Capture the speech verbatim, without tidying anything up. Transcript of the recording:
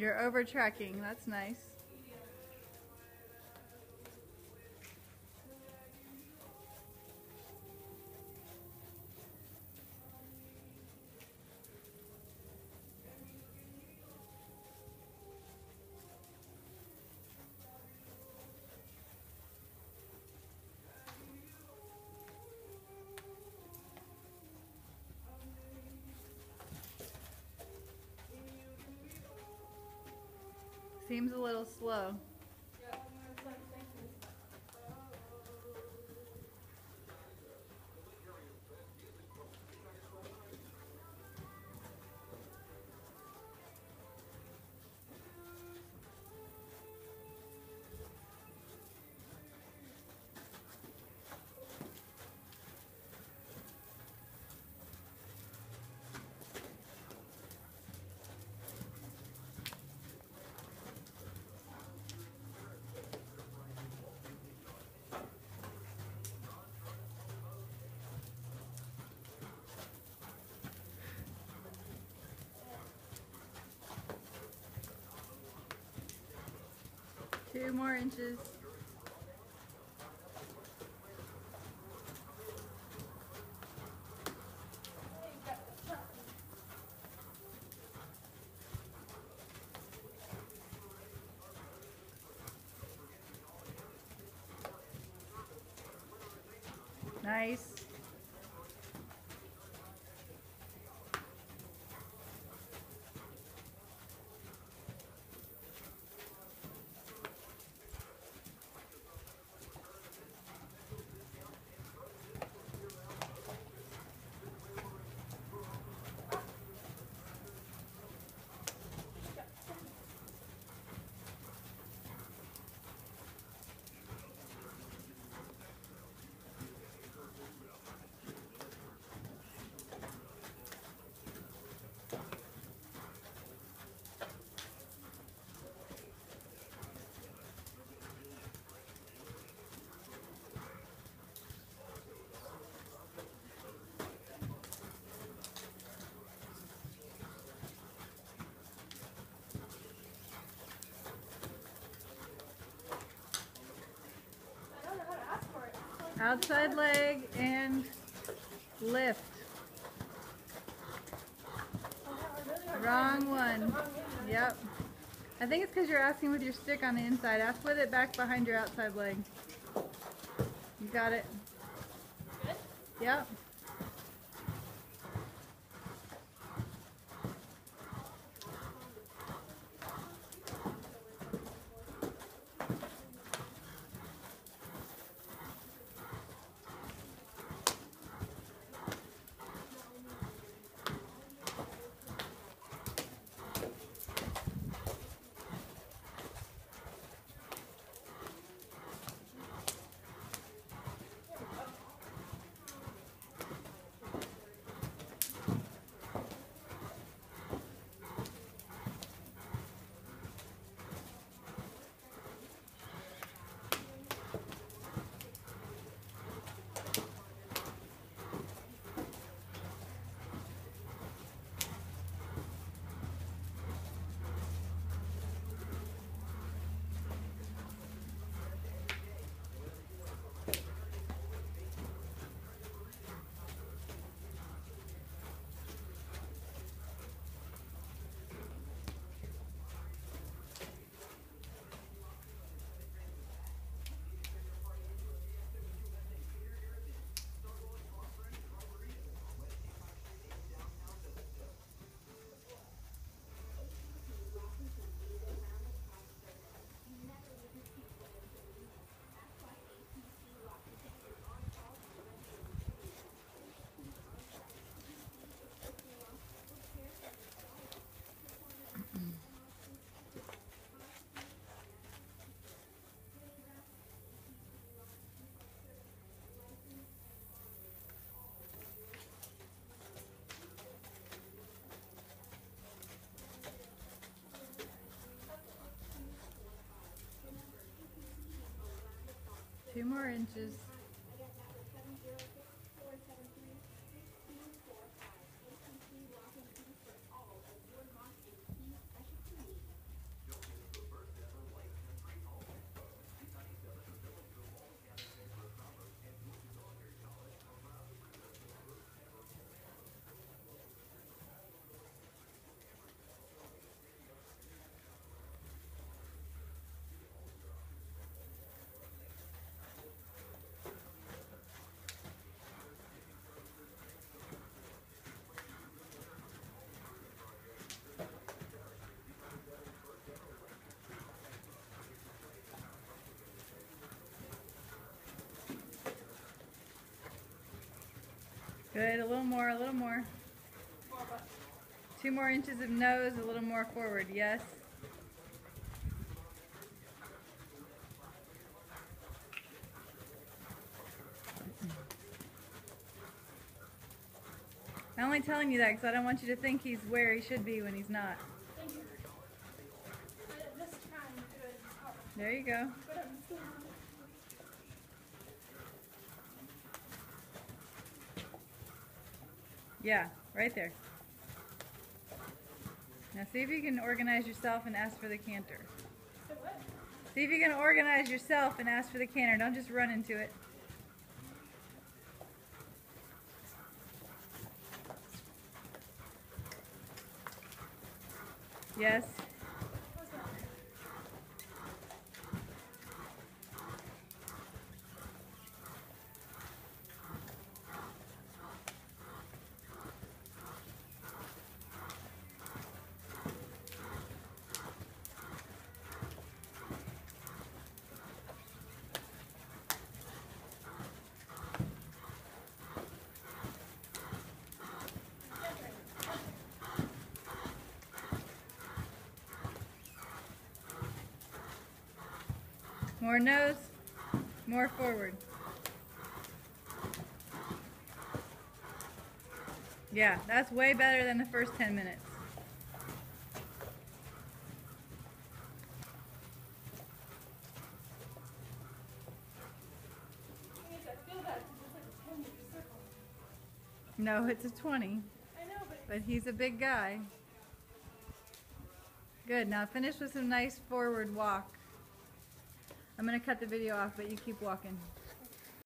You're over tracking. That's nice. Seems a little slow. Two more inches. Nice. Outside leg and lift. Wrong one. Yep. I think it's because you're asking with your stick on the inside. Ask with it back behind your outside leg. You got it. Good? Yep. Two more inches. Good, a little more, a little more. Two more inches of nose, a little more forward, yes. I'm only telling you that because I don't want you to think he's where he should be when he's not. Thank you. I just trying to do it. There you go. Yeah, right there. Now see if you can organize yourself and ask for the canter. So what? See if you can organize yourself and ask for the canter. Don't just run into it. Yes. More nose, more forward. Yeah, that's way better than the first ten minutes. No, it's a twenty. I know, but But he's a big guy. Good, now finish with some nice forward walk. I'm going to cut the video off, but you keep walking.